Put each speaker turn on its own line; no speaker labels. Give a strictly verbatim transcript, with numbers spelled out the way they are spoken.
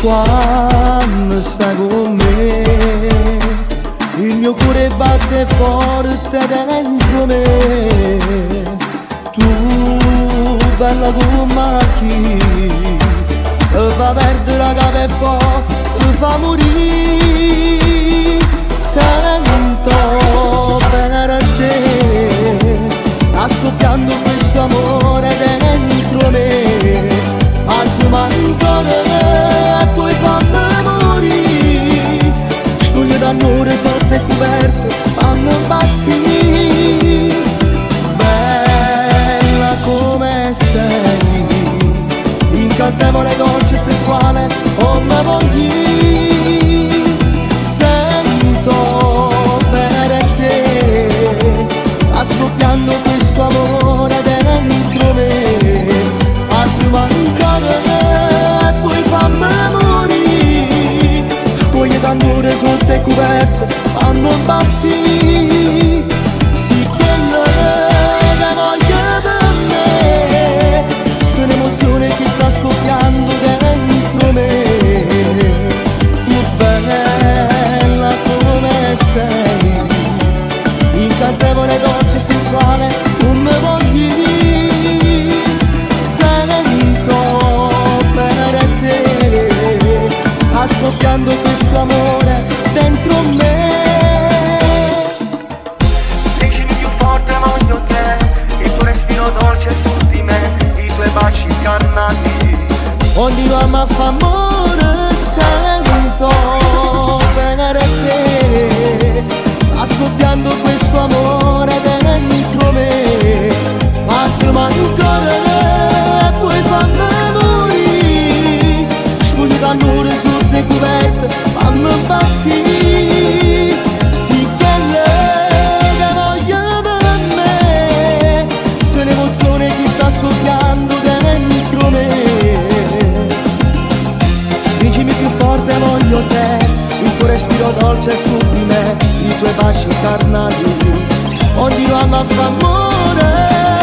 Quando stai con me il mio cuore batte forte dentro me. Tu bella come chi ti fa perdere la capa e poi ti fa morire. Sento bene te, sta scoppiando questo amore dentro me. Assuma ancora e poi fammi morire. Spoglie d'amore sotto e coperte, fammi impazzire. Bella come sei, incantevole, dolce e sessuale, come voglio. Sento bene te, sta scoppiando questo amore dentro me. Assuma ancora e poi fammi morire. Spoglie d'amore sotto e coperte, fammi impazzire. Sì che io te voglio per me, sono un'emozione che sta scoppiando dentro me. Tu bella come sei, incantevole, dolce e sensuale, come voglio. Sento bene te, sta scoppiando questo amore dentro me.
Stringimi più forte, voglio te, il tuo respiro dolce su di me, i tuoi baci carnali.
Continuiamo a fare amore, sento bene te, sta scoppiando questo amore dentro me. Massima ancora e poi fammi morire. Spoglie d'amore sotto e coperte, fammi impazzire. Sì che lei che voglio per me, sono un'emozione che sta scoppiando dentro me. Spingimi più forte, voglio te, il tuo respiro dolce su di me, i tuoi baci carnali. Continuiamo a fare amore.